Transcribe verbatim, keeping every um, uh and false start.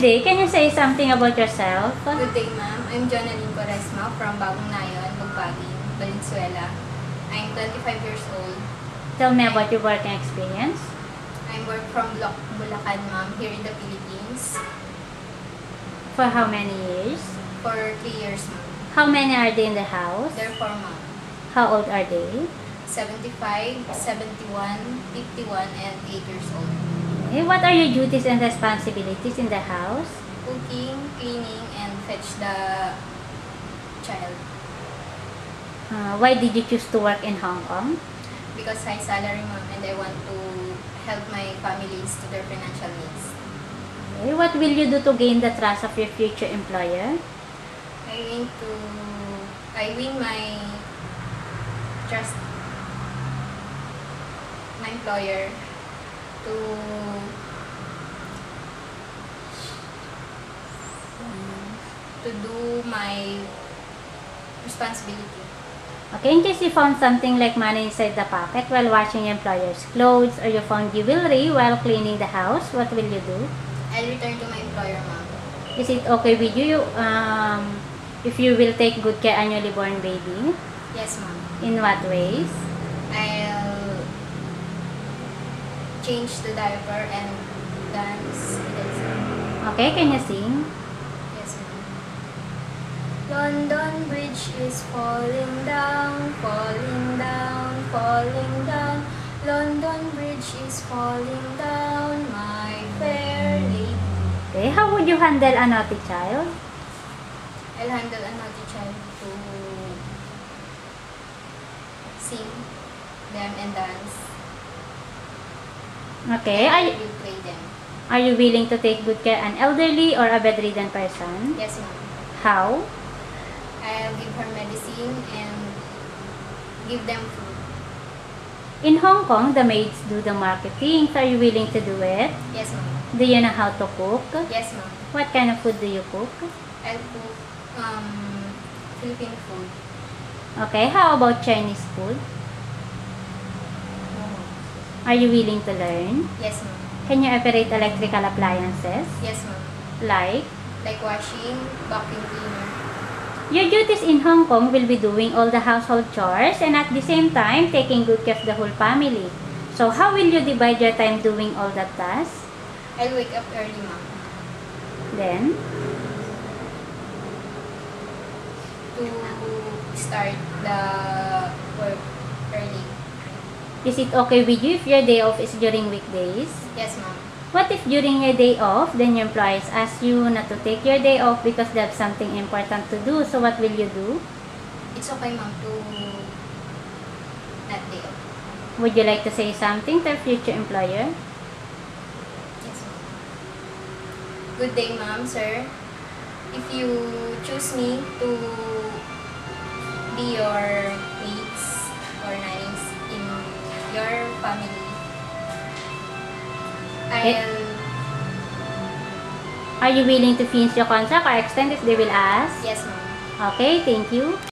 day. Can you say something about yourself? Good day, ma'am. I'm Jonaline Coresma from Bagong Nayon, Bugpagin, Valenzuela. I'm twenty-five years old. Tell me about your working experience. I work from Bulac Bulacan, ma'am, here in the Philippines. For how many years? For three years, ma'am. How many are they in the house? Therefore, ma'am, How old are they? seventy-five, seventy-one, fifty-one, and eight years old. Okay. What are your duties and responsibilities in the house? Cooking, cleaning, and fetch the child. Uh, why did you choose to work in Hong Kong? Because high salary, ma'am, and I want to help my families to their financial needs. Okay. What will you do to gain the trust of your future employer? I win to I win my trust my employer to to do my responsibility. Okay, in case you found something like money inside the pocket while washing your employer's clothes, or you found jewelry while cleaning the house, what will you do? I'll return to my employer, ma'am. Is it okay with you um, if you will take good care on your newborn baby? Yes, ma'am. In what ways? I'll change the diaper and dance with the song. Okay, can you sing? Yes, ma'am. London Bridge is falling down, falling down, falling down. London Bridge is falling down, my fair lady. Okay, how would you handle a naughty child? I'll handle a naughty child to sing them and dance. Okay, And I are, will play them. are you willing to take good care an elderly or a bedridden person? Yes, ma'am. How? I'll give her medicine and give them food. In Hong Kong, the maids do the marketing. So are you willing to do it? Yes, ma'am. Do you know how to cook? Yes, ma'am. What kind of food do you cook? I'll cook um, Philippine food. Okay, how about Chinese food? Are you willing to learn? Yes, ma'am. Can you operate electrical appliances? Yes, ma'am. Like? Like washing, vacuum cleaner. Your duties in Hong Kong will be doing all the household chores and at the same time taking good care of the whole family. So how will you divide your time doing all that tasks? I'll wake up early, ma'am. Then? To start the work early. Is it okay with you if your day off is during weekdays? Yes, ma'am. What if during your day off, then your employees ask you not to take your day off because they have something important to do? So what will you do? It's okay, ma'am, to that day off. Would you like to say something to your future employer? Yes, ma'am. Good day, ma'am, sir. If you choose me to be your mates or nannies in your family, I'll... Are you willing to finish your contract or extend if they will ask? Yes, ma'am. Okay, thank you.